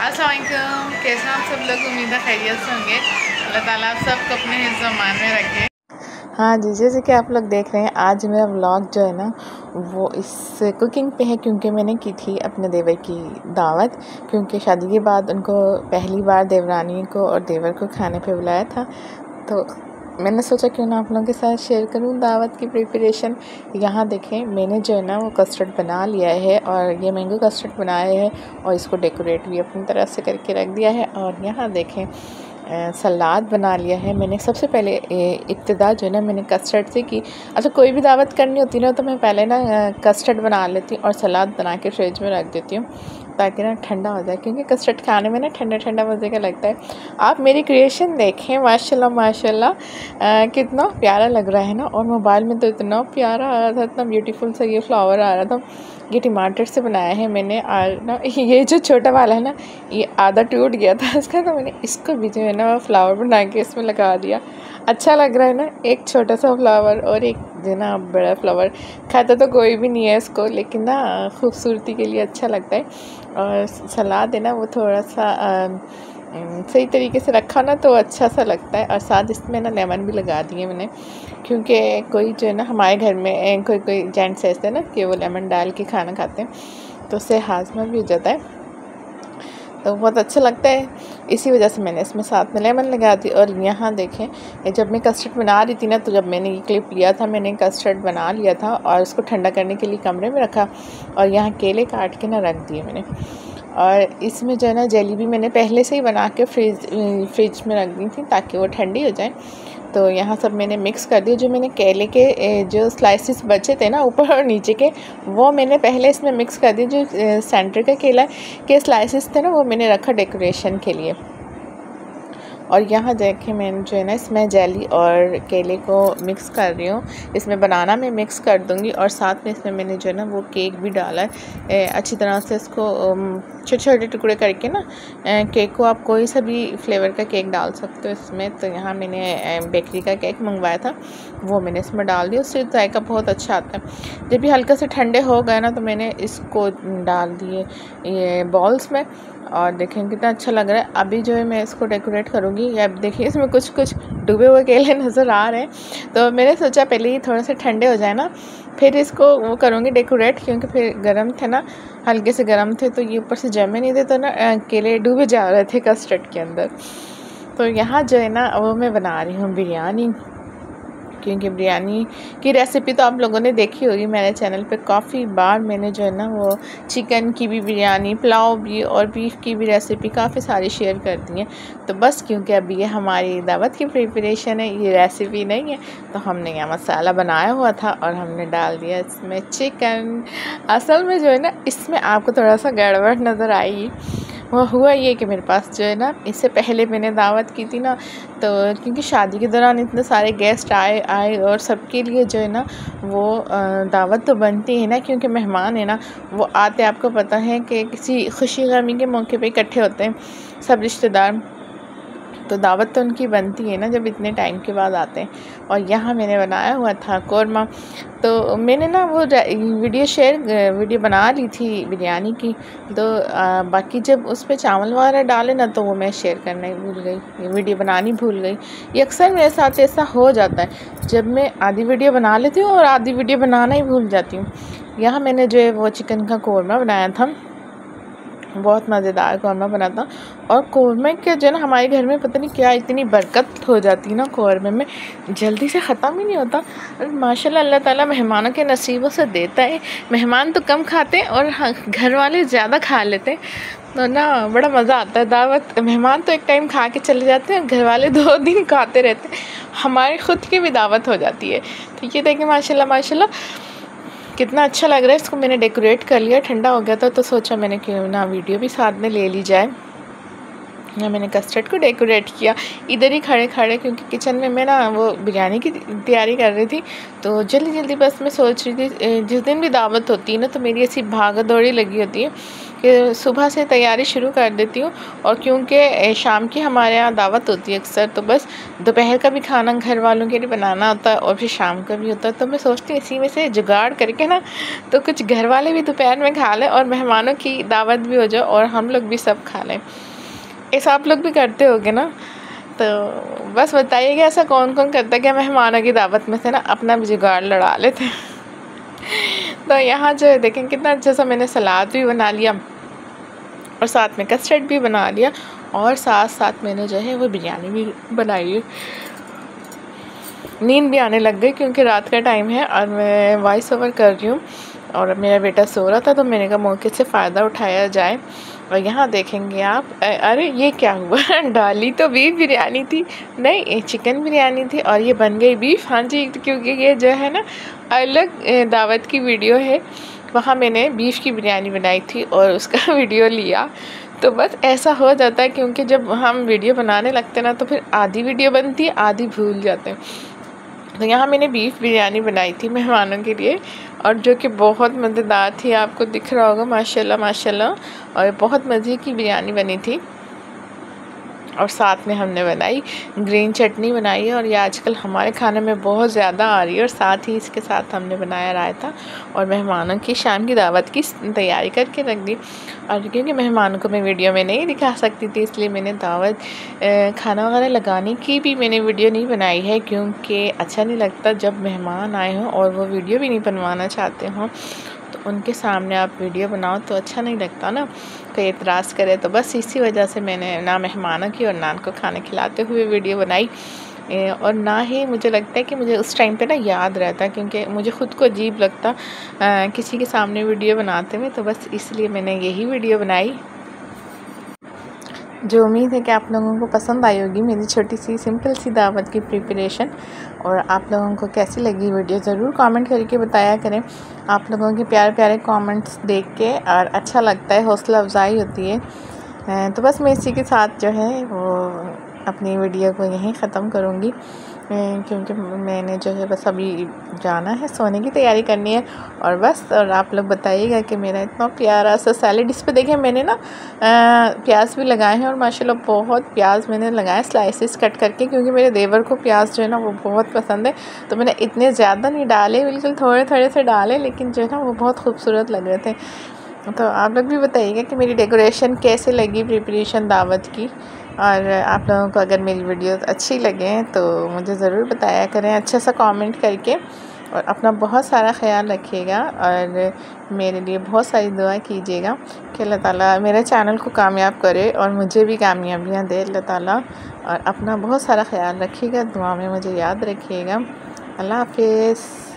अस्सलाम वालेकुम, कैसे आप सब लोग? उम्मीद है खैरियत से होंगे। अल्लाह ताला आप सबको अपने हिफ्ज़ अमान में रखे। हाँ जी, जैसे कि आप लोग देख रहे हैं, आज मेरा व्लॉग जो है ना वो इस कुकिंग पे है, क्योंकि मैंने की थी अपने देवर की दावत। क्योंकि शादी के बाद उनको पहली बार देवरानी को और देवर को खाने पे बुलाया था, तो मैंने सोचा क्यों ना आप लोगों के साथ शेयर करूं दावत की प्रिपरेशन। यहाँ देखें, मैंने जो है ना वो कस्टर्ड बना लिया है, और ये मैंगो कस्टर्ड बनाया है, और इसको डेकोरेट भी अपनी तरह से करके रख दिया है। और यहाँ देखें, सलाद बना लिया है मैंने। सबसे पहले इब्तिदा जो है ना मैंने कस्टर्ड से की। अच्छा, कोई भी दावत करनी होती है ना तो मैं पहले ना कस्टर्ड बना लेती हूँ और सलाद बना के फ्रिज में रख देती हूँ, ताकि ना ठंडा हो जाए, क्योंकि कस्टर्ड खाने में ना ठंडा ठंडा मज़े का लगता है। आप मेरी क्रिएशन देखें, माशाल्लाह माशाल्लाह कितना प्यारा लग रहा है ना। और मोबाइल में तो इतना प्यारा आ रहा था, इतना ब्यूटीफुल सा ये फ्लावर आ रहा था। ये टमाटर से बनाया है मैंने। और ना ये जो छोटा वाला है ना, ये आधा टूट गया था इसका, तो मैंने इसको भी जो है ना फ्लावर बना के इसमें लगा दिया। अच्छा लग रहा है ना, एक छोटा सा फ्लावर और एक जो ना बड़ा फ्लावर। खाता तो कोई भी नहीं है इसको, लेकिन ना खूबसूरती के लिए अच्छा लगता है। और सलाद है ना वो थोड़ा सा सही तरीके से रखा ना तो अच्छा सा लगता है। और साथ इसमें ना लेमन भी लगा दिए मैंने, क्योंकि कोई जो है ना हमारे घर में कोई जेंट्स ऐसे हैं ना कि वो लेमन डाल के खाना खाते हैं, तो उससे हाजमा भी हो जाता है, तो बहुत अच्छा लगता है। इसी वजह से मैंने इसमें साथ में लेमन लगा दी। और यहाँ देखें, जब मैं कस्टर्ड बना रही थी ना, तो जब मैंने ये क्लिप लिया था, मैंने कस्टर्ड बना लिया था और उसको ठंडा करने के लिए कमरे में रखा, और यहाँ केले काट के ना रख दिए मैंने। और इसमें जो है ना जेली भी मैंने पहले से ही बना के फ्रिज में रख दी थी, ताकि वो ठंडी हो जाए। तो यहाँ सब मैंने मिक्स कर दिया। जो मैंने केले के जो स्लाइसिस बचे थे ना ऊपर और नीचे के, वो मैंने पहले इसमें मिक्स कर दिए। जो सेंटर का केला के स्लाइसिस थे ना, वो मैंने रखा डेकोरेशन के लिए। और यहाँ देखें, मैंने जो है ना इसमें जेली और केले को मिक्स कर रही हूँ। इसमें बनाना मैं मिक्स कर दूँगी, और साथ में इसमें मैंने जो है ना वो केक भी डाला है। अच्छी तरह से इसको छोटे छोटे टुकड़े करके ना, केक को आप कोई सा भी फ्लेवर का केक डाल सकते हो इसमें। तो यहाँ मैंने बेकरी का केक मंगवाया था, वो मैंने इसमें डाल दिया। उससे जायका बहुत अच्छा आता है। जब भी हल्का से ठंडे हो गए ना, तो मैंने इसको डाल दिए ये बॉल्स में, और देखें कितना अच्छा लग रहा है। अभी जो है मैं इसको डेकोरेट करूँगी। अब देखिए, इसमें कुछ कुछ डूबे हुए केले नज़र आ रहे हैं, तो मैंने सोचा पहले ही थोड़े से ठंडे हो जाए ना, फिर इसको वो करूँगी डेकोरेट, क्योंकि फिर गर्म थे ना, हल्के से गर्म थे, तो ये ऊपर से जमे नहीं थे, तो ना केले डूबे जा रहे थे कस्टर्ड के अंदर। तो यहाँ जो है ना वो मैं बना रही हूँ बिरयानी, क्योंकि बिरयानी की रेसिपी तो आप लोगों ने देखी होगी मेरे चैनल पे काफ़ी बार। मैंने जो है ना वो चिकन की भी बिरयानी, पुलाव भी और बीफ की भी रेसिपी काफ़ी सारी शेयर कर दी हैं। तो बस क्योंकि अभी ये हमारी दावत की प्रिपरेशन है, ये रेसिपी नहीं है, तो हमने यहाँ मसाला बनाया हुआ था और हमने डाल दिया इसमें चिकन। असल में जो है ना इसमें आपको थोड़ा सा गड़बड़ नज़र आएगी। वो हुआ ये कि मेरे पास जो है ना, इससे पहले मैंने दावत की थी ना, तो क्योंकि शादी के दौरान इतने सारे गेस्ट आए और सबके लिए जो है ना वो दावत तो बनती है ना, क्योंकि मेहमान है ना वो आते, आपको पता है कि किसी खुशी गमी के मौके पे इकट्ठे होते हैं सब रिश्तेदार, तो दावत तो उनकी बनती है ना जब इतने टाइम के बाद आते हैं। और यहाँ मैंने बनाया हुआ था कौरमा। तो मैंने ना वो वीडियो बना ली थी बिरयानी की, तो बाकी जब उस पर चावल वगैरह डाले ना, तो वो मैं शेयर करना ही भूल गई, वीडियो बनानी भूल गई। ये अक्सर मेरे साथ ऐसा हो जाता है, जब मैं आधी वीडियो बना लेती हूँ और आधी वीडियो बनाना ही भूल जाती हूँ। यहाँ मैंने जो है वो चिकन का कौरमा बनाया था, बहुत मज़ेदार कौरमा बना था। और कौरमे के जो है ना हमारे घर में पता नहीं क्या इतनी बरकत हो जाती है ना, कौरमे में जल्दी से ख़त्म ही नहीं होता। और माशाल्लाह अल्लाह ताला मेहमानों के नसीबों से देता है। मेहमान तो कम खाते हैं और घर वाले ज़्यादा खा लेते हैं, तो ना बड़ा मज़ा आता है। दावत मेहमान तो एक टाइम खा के चले जाते हैं, घर वाले 2 दिन खाते रहते हैं। हमारी ख़ुद की भी दावत हो जाती है। तो ये देखिए माशाल्लाह माशाल्लाह कितना अच्छा लग रहा है। इसको मैंने डेकोरेट कर लिया, ठंडा हो गया था, तो सोचा मैंने क्यों ना वीडियो भी साथ में ले ली जाए। मैंने कस्टर्ड को डेकोरेट किया इधर ही खड़े खड़े, क्योंकि किचन में मैं ना वो बिरयानी की तैयारी कर रही थी, तो जल्दी जल्दी बस मैं सोच रही थी जिस दिन भी दावत होती है ना, तो मेरी ऐसी भागा दौड़ी लगी होती है कि सुबह से तैयारी शुरू कर देती हूँ। और क्योंकि शाम की हमारे यहाँ दावत होती है अक्सर, तो बस दोपहर का भी खाना घर वालों के लिए बनाना होता है और फिर शाम का भी होता है। तो मैं सोचती हूँ इसी में से जुगाड़ करके ना तो कुछ घर वाले भी दोपहर में खा लें और मेहमानों की दावत भी हो जाए और हम लोग भी सब खा लें। ऐसा आप लोग भी करते होगे ना? तो बस बताइएगा ऐसा कौन कौन करता है क्या मेहमानों की दावत में से ना अपना भी जुगाड़ लड़ा लेते हैं। तो यहाँ जो है देखें कितना अच्छा सा मैंने सलाद भी बना लिया और साथ में कस्टर्ड भी बना लिया और साथ साथ मैंने जो है वो बिरयानी भी बनाई है। नींद भी आने लग गई क्योंकि रात का टाइम है और मैं वॉइस ओवर कर रही हूँ और मेरा बेटा सो रहा था, तो मैंने कहा मौके से फ़ायदा उठाया जाए। और यहाँ देखेंगे आप, अरे ये क्या हुआ डाली तो बीफ बिरयानी थी, नहीं चिकन बिरयानी थी और ये बन गई बीफ। हाँ जी, क्योंकि ये जो है ना अलग दावत की वीडियो है, वहाँ मैंने बीफ की बिरयानी बनाई थी और उसका वीडियो लिया। तो बस ऐसा हो जाता है क्योंकि जब हम वीडियो बनाने लगते हैं ना तो फिर आधी वीडियो बनती है आधी भूल जाते हैं। तो यहाँ मैंने बीफ बिरयानी बनाई थी मेहमानों के लिए और जो कि बहुत मज़ेदार थी, आपको दिख रहा होगा माशाल्लाह माशाल्लाह। और बहुत मज़े की बिरयानी बनी थी और साथ में हमने बनाई ग्रीन चटनी बनाई है और ये आजकल हमारे खाने में बहुत ज़्यादा आ रही है। और साथ ही इसके साथ हमने बनाया रायता और मेहमानों की शाम की दावत की तैयारी करके रख दी। और क्योंकि मेहमानों को मैं वीडियो में नहीं दिखा सकती थी इसलिए मैंने दावत खाना वगैरह लगाने की भी मैंने वीडियो नहीं बनाई है, क्योंकि अच्छा नहीं लगता जब मेहमान आए हों और वो वीडियो भी नहीं बनवाना चाहते हों तो उनके सामने आप वीडियो बनाओ तो अच्छा नहीं लगता ना, कोई एतराज़ करे। तो बस इसी वजह से मैंने ना मेहमानों की और ना को खाना खिलाते हुए वीडियो बनाई और ना ही मुझे लगता है कि मुझे उस टाइम पे ना याद रहता, क्योंकि मुझे ख़ुद को अजीब लगता किसी के सामने वीडियो बनाते हुए। तो बस इसलिए मैंने यही वीडियो बनाई, जो उम्मीद है कि आप लोगों को पसंद आई होगी मेरी छोटी सी सिंपल सी दावत की प्रिपरेशन। और आप लोगों को कैसी लगी वीडियो ज़रूर कमेंट करके बताया करें। आप लोगों के प्यारे प्यारे कमेंट्स देख के और अच्छा लगता है, हौसला अफजाई होती है। तो बस मैं इसी के साथ जो है वो अपनी वीडियो को यहीं ख़त्म करूँगी, क्योंकि मैंने जो है बस अभी जाना है, सोने की तैयारी करनी है और बस। और आप लोग बताइएगा कि मेरा इतना प्यारा सा सैलेड, इस पे देखें मैंने ना प्याज भी लगाए हैं और माशाल्लाह बहुत प्याज मैंने लगाए स्लाइसेस कट करके, क्योंकि मेरे देवर को प्याज जो है ना वो बहुत पसंद है। तो मैंने इतने ज़्यादा नहीं डाले, बिल्कुल थोड़े थोड़े से डाले, लेकिन जो है ना वो बहुत खूबसूरत लग रहे थे। तो आप लोग भी बताइएगा कि मेरी डेकोरेशन कैसे लगी प्रिपरेशन दावत की। और आप लोगों को अगर मेरी वीडियो अच्छी लगे तो मुझे ज़रूर बताया करें अच्छा सा कमेंट करके। और अपना बहुत सारा ख्याल रखिएगा और मेरे लिए बहुत सारी दुआ कीजिएगा कि अल्लाह ताला मेरे चैनल को कामयाब करे और मुझे भी कामयाबियाँ दे अल्लाह ताला। और अपना बहुत सारा ख्याल रखिएगा, दुआ में मुझे याद रखिएगा। अल्लाह हाफिज़।